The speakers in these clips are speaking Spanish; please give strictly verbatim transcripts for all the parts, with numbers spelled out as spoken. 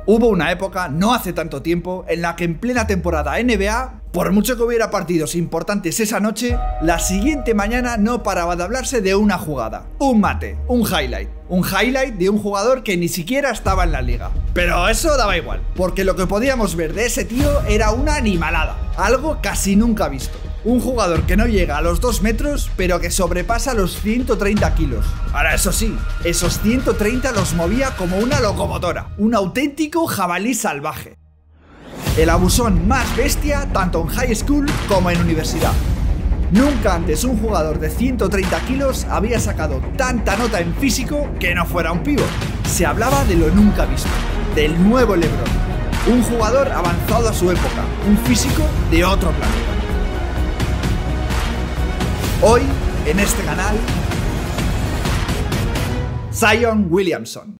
Hubo una época, no hace tanto tiempo, en la que en plena temporada N B A, por mucho que hubiera partidos importantes esa noche, la siguiente mañana no paraba de hablarse de una jugada, un mate, un highlight. Un highlight de un jugador que ni siquiera estaba en la liga. Pero eso daba igual, porque lo que podíamos ver de ese tío era una animalada, algo casi nunca visto. Un jugador que no llega a los dos metros, pero que sobrepasa los ciento treinta kilos. Ahora, eso sí, esos ciento treinta los movía como una locomotora, un auténtico jabalí salvaje. El abusón más bestia tanto en high school como en universidad. Nunca antes un jugador de ciento treinta kilos había sacado tanta nota en físico que no fuera un pívot. Se hablaba de lo nunca visto, del nuevo LeBron. Un jugador avanzado a su época, un físico de otro planeta. Hoy, en este canal, Zion Williamson.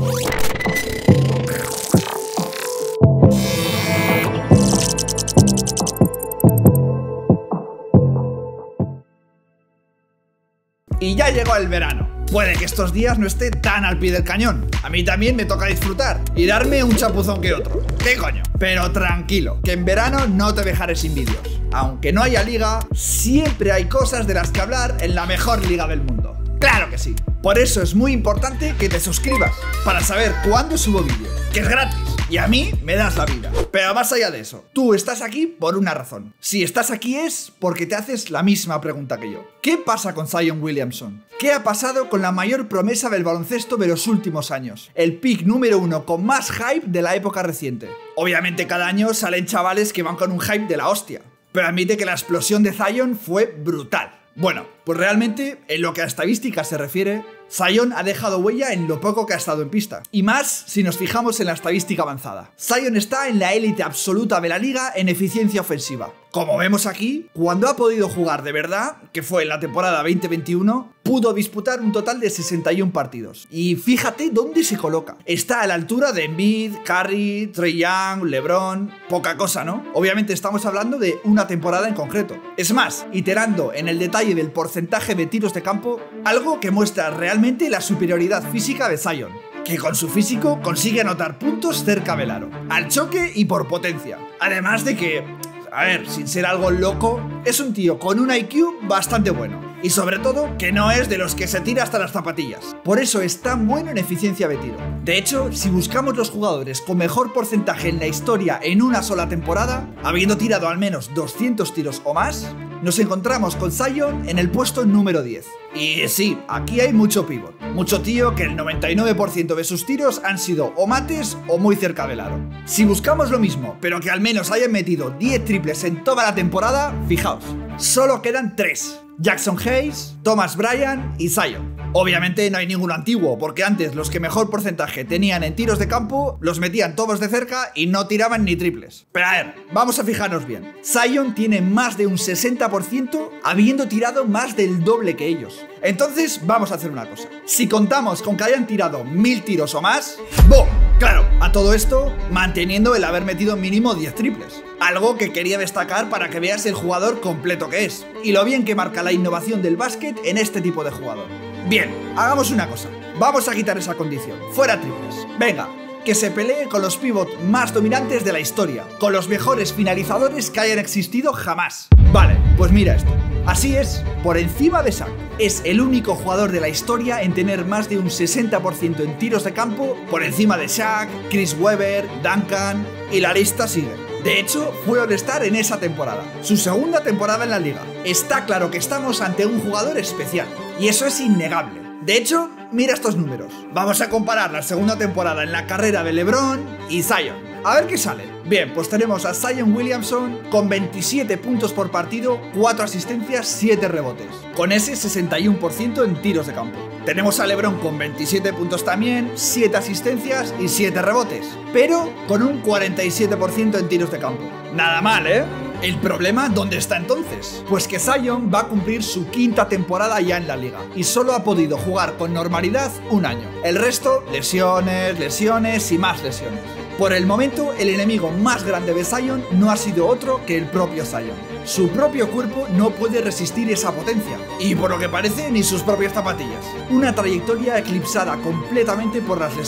Y ya llegó el verano. Puede que estos días no esté tan al pie del cañón. A mí también me toca disfrutar y darme un chapuzón que otro. ¿Qué coño? Pero tranquilo, que en verano no te dejaré sin vídeos. Aunque no haya liga, siempre hay cosas de las que hablar en la mejor liga del mundo. ¡Claro que sí! Por eso es muy importante que te suscribas, para saber cuándo subo vídeos, que es gratis, y a mí me das la vida. Pero más allá de eso, tú estás aquí por una razón. Si estás aquí es porque te haces la misma pregunta que yo. ¿Qué pasa con Zion Williamson? ¿Qué ha pasado con la mayor promesa del baloncesto de los últimos años? El pick número uno con más hype de la época reciente. Obviamente cada año salen chavales que van con un hype de la hostia, pero admite que la explosión de Zion fue brutal. Bueno, pues realmente, en lo que a estadísticas se refiere, Zion ha dejado huella en lo poco que ha estado en pista. Y más si nos fijamos en la estadística avanzada. Zion está en la élite absoluta de la liga en eficiencia ofensiva. Como vemos aquí, cuando ha podido jugar de verdad, que fue en la temporada veinte veintiuno, pudo disputar un total de sesenta y un partidos. Y fíjate dónde se coloca. Está a la altura de Embiid, Curry, Trae Young, LeBron... Poca cosa, ¿no? Obviamente estamos hablando de una temporada en concreto. Es más, iterando en el detalle del porcentaje de tiros de campo, algo que muestra realmente la superioridad física de Zion, que con su físico consigue anotar puntos cerca del aro, al choque y por potencia. Además de que, a ver, sin ser algo loco, es un tío con un I Q bastante bueno. Y sobre todo, que no es de los que se tira hasta las zapatillas. Por eso es tan bueno en eficiencia de tiro. De hecho, si buscamos los jugadores con mejor porcentaje en la historia en una sola temporada, habiendo tirado al menos doscientos tiros o más, nos encontramos con Zion en el puesto número diez. Y sí, aquí hay mucho pívot. Mucho tío que el noventa y nueve por ciento de sus tiros han sido o mates o muy cerca del aro. Si buscamos lo mismo, pero que al menos hayan metido diez triples en toda la temporada, fijaos, solo quedan tres. Jackson Hayes, Thomas Bryant y Zion. Obviamente no hay ninguno antiguo, porque antes los que mejor porcentaje tenían en tiros de campo los metían todos de cerca y no tiraban ni triples. Pero a ver, vamos a fijarnos bien. Zion tiene más de un sesenta por ciento habiendo tirado más del doble que ellos. Entonces vamos a hacer una cosa. Si contamos con que hayan tirado mil tiros o más, ¡boom! Claro, a todo esto manteniendo el haber metido mínimo diez triples. Algo que quería destacar para que veas el jugador completo que es y lo bien que marca la innovación del básquet en este tipo de jugador. Bien, hagamos una cosa. Vamos a quitar esa condición. Fuera triples. Venga, que se pelee con los pivots más dominantes de la historia, con los mejores finalizadores que hayan existido jamás. Vale, pues mira esto. Así es, por encima de Shaq. Es el único jugador de la historia en tener más de un sesenta por ciento en tiros de campo, por encima de Shaq, Chris Webber, Duncan, y la lista sigue. De hecho, fue All-Star en esa temporada, su segunda temporada en la liga. Está claro que estamos ante un jugador especial, y eso es innegable. De hecho, mira estos números. Vamos a comparar la segunda temporada en la carrera de LeBron y Zion. A ver qué sale. Bien, pues tenemos a Zion Williamson con veintisiete puntos por partido, cuatro asistencias, siete rebotes, con ese sesenta y uno por ciento en tiros de campo. Tenemos a LeBron con veintisiete puntos también, siete asistencias y siete rebotes, pero con un cuarenta y siete por ciento en tiros de campo. Nada mal, ¿eh? ¿El problema dónde está entonces? Pues que Zion va a cumplir su quinta temporada ya en la liga y solo ha podido jugar con normalidad un año. El resto, lesiones, lesiones y más lesiones. Por el momento, el enemigo más grande de Zion no ha sido otro que el propio Zion. Su propio cuerpo no puede resistir esa potencia, y por lo que parece ni sus propias zapatillas. Una trayectoria eclipsada completamente por las lesiones.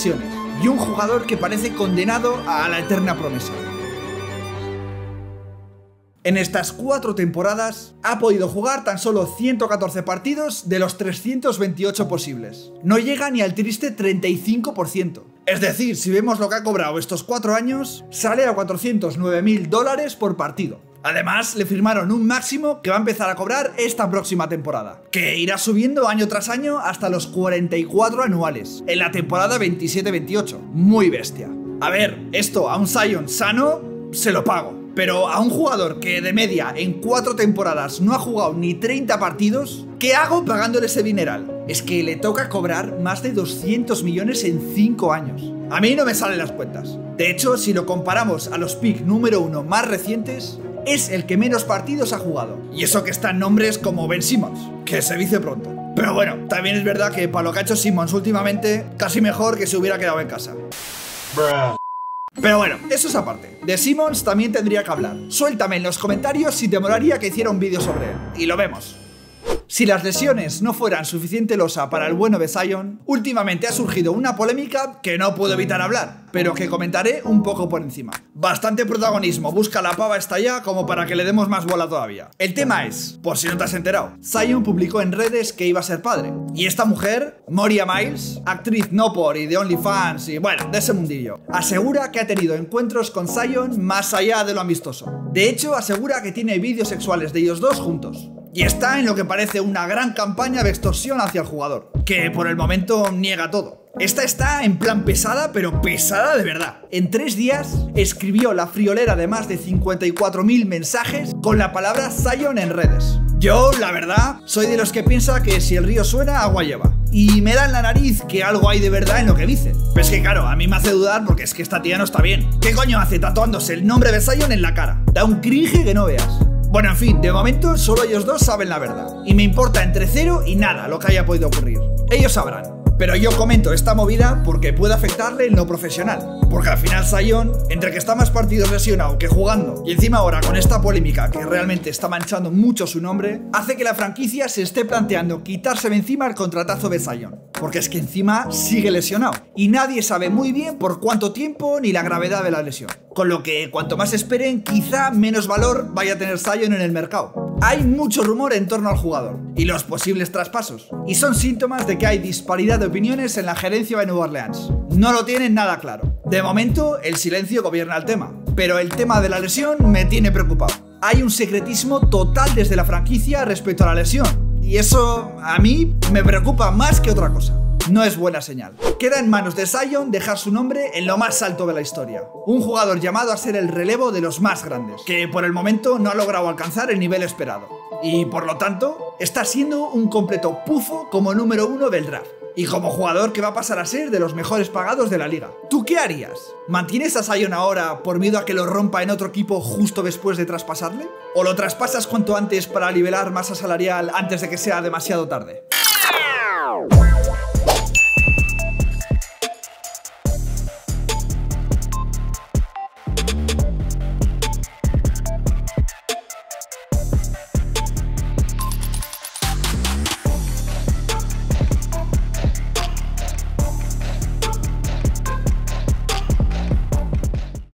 y un jugador que parece condenado a la eterna promesa. En estas cuatro temporadas ha podido jugar tan solo ciento catorce partidos de los trescientos veintiocho posibles. No llega ni al triste treinta y cinco por ciento. Es decir, si vemos lo que ha cobrado estos cuatro años, sale a cuatrocientos nueve mil dólares por partido. Además, le firmaron un máximo que va a empezar a cobrar esta próxima temporada, que irá subiendo año tras año hasta los cuarenta y cuatro anuales, en la temporada veintisiete veintiocho. Muy bestia. A ver, esto a un Zion sano se lo pago. Pero a un jugador que de media en cuatro temporadas no ha jugado ni treinta partidos, ¿qué hago pagándole ese dineral? Es que le toca cobrar más de doscientos millones en cinco años. A mí no me salen las cuentas. De hecho, si lo comparamos a los pick número uno más recientes, es el que menos partidos ha jugado. Y eso que están nombres como Ben Simmons, que se dice pronto. Pero bueno, también es verdad que para lo que ha hecho Simmons últimamente, casi mejor que se hubiera quedado en casa. Bruh. Pero bueno, eso es aparte. De Simmons también tendría que hablar. Suéltame en los comentarios si te molaría que hiciera un vídeo sobre él. Y lo vemos. Si las lesiones no fueran suficiente losa para el bueno de Zion, últimamente ha surgido una polémica que no puedo evitar hablar, pero que comentaré un poco por encima. Bastante protagonismo busca la pava esta ya como para que le demos más bola todavía. El tema es, por si no te has enterado, Zion publicó en redes que iba a ser padre. Y esta mujer, Moria Miles, actriz no por y de OnlyFans y bueno, de ese mundillo, asegura que ha tenido encuentros con Zion más allá de lo amistoso. De hecho, asegura que tiene vídeos sexuales de ellos dos juntos. Y está en lo que parece una gran campaña de extorsión hacia el jugador, que por el momento niega todo. Esta está en plan pesada, pero pesada de verdad. En tres días escribió la friolera de más de cincuenta y cuatro mil mensajes con la palabra Zion en redes. Yo, la verdad, soy de los que piensa que si el río suena, agua lleva. Y me da en la nariz que algo hay de verdad en lo que dice. Pero es que claro, a mí me hace dudar porque es que esta tía no está bien. ¿Qué coño hace tatuándose el nombre de Zion en la cara? Da un cringe que no veas. Bueno, en fin, de momento solo ellos dos saben la verdad. Y me importa entre cero y nada lo que haya podido ocurrir. Ellos sabrán. Pero yo comento esta movida porque puede afectarle en lo profesional. Porque al final Zion, entre que está más partidos lesionado que jugando, y encima ahora con esta polémica que realmente está manchando mucho su nombre, hace que la franquicia se esté planteando quitarse de encima el contratazo de Zion. Porque es que encima sigue lesionado. Y nadie sabe muy bien por cuánto tiempo ni la gravedad de la lesión. Con lo que cuanto más esperen, quizá menos valor vaya a tener Zion en el mercado. Hay mucho rumor en torno al jugador y los posibles traspasos, y son síntomas de que hay disparidad de opiniones en la gerencia de Nueva Orleans. No lo tienen nada claro. De momento, el silencio gobierna el tema, pero el tema de la lesión me tiene preocupado. Hay un secretismo total desde la franquicia respecto a la lesión, y eso a mí me preocupa más que otra cosa. No es buena señal. Queda en manos de Zion dejar su nombre en lo más alto de la historia. Un jugador llamado a ser el relevo de los más grandes, que por el momento no ha logrado alcanzar el nivel esperado. Y por lo tanto, está siendo un completo pufo como número uno del draft. Y como jugador que va a pasar a ser de los mejores pagados de la liga. ¿Tú qué harías? ¿Mantienes a Zion ahora por miedo a que lo rompa en otro equipo justo después de traspasarle? ¿O lo traspasas cuanto antes para liberar masa salarial antes de que sea demasiado tarde?